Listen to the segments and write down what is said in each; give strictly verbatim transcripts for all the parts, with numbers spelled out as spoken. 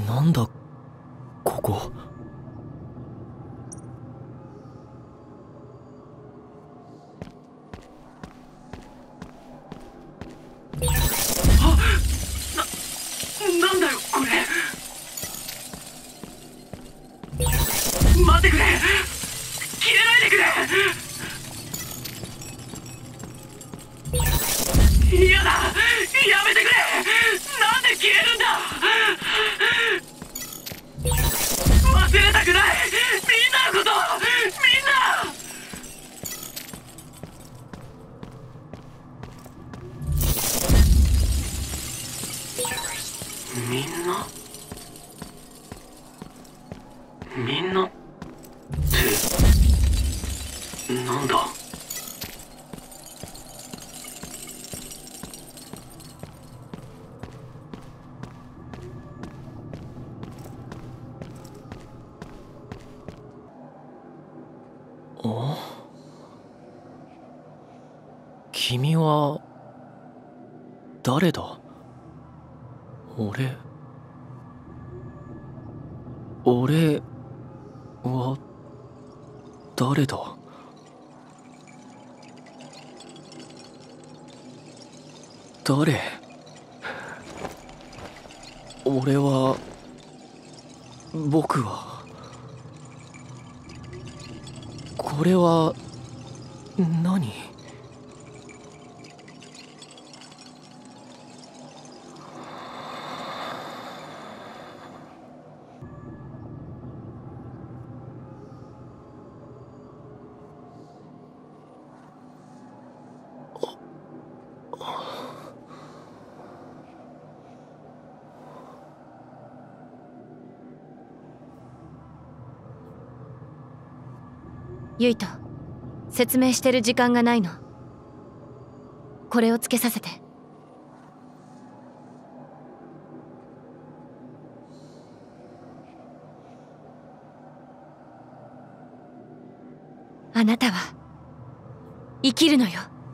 なんだここ。 あ、な、なんだよこれ。待ってくれ、切れないでくれ。嫌だ、やめてくれ。なんで消えるんだ。忘れたくない、みんなのこと。みんなみんなみんなってなんだ。 あ？君は誰だ？俺俺は誰だ？誰？俺は僕はこれは何？ ユイト、説明してる時間がないの。これをつけさせて。あなたは生きるのよ。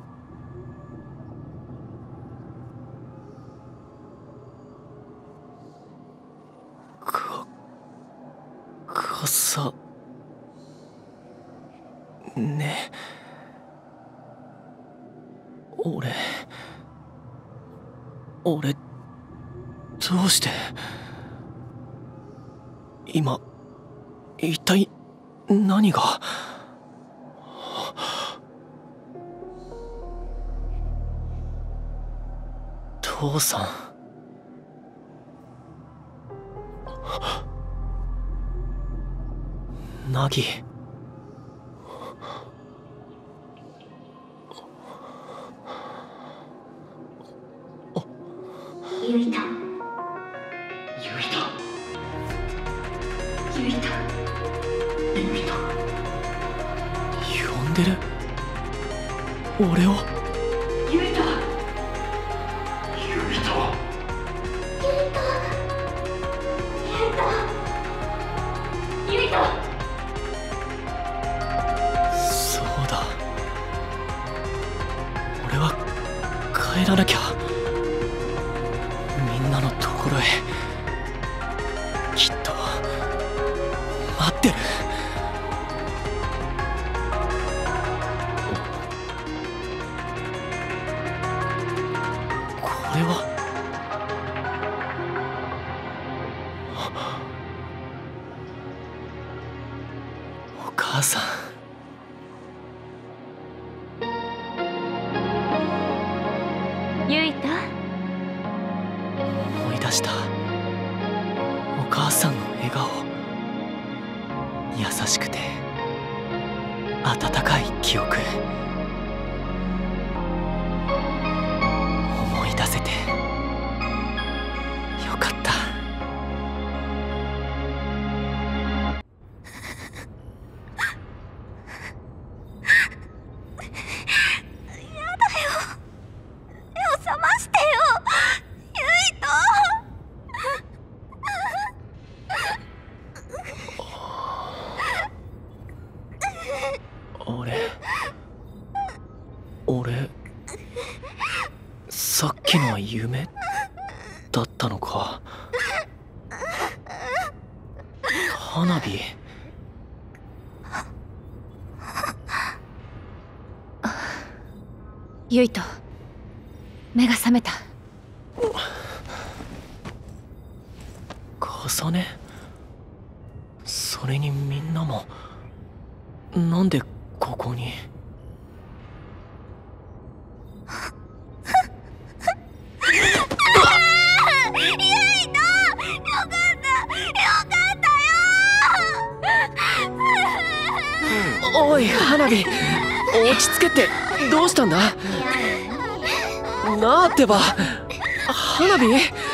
か、かさね。俺俺どうして今一体何が。父さん。ナギ。 ユイタ、 ユイタ、 ユイタ、 ユイタ。 呼んでる俺を。 ユイタ、ユイタ、 ユイタ、ユイタ、ユイタ。 そうだ、俺は帰らなきゃ。みんなのところへきっと待ってる。これはお母さん。 ユイタ、 思い出した。お母さんの笑顔。優しくて温かい記憶。思い出せてよかった。俺俺さっきのは夢だったのか。 花火。 ユイト、目が覚めた。 重ね。それにみんなもなんでここに。おい花火、落ち着けって。どうしたんだ。なあってば花火。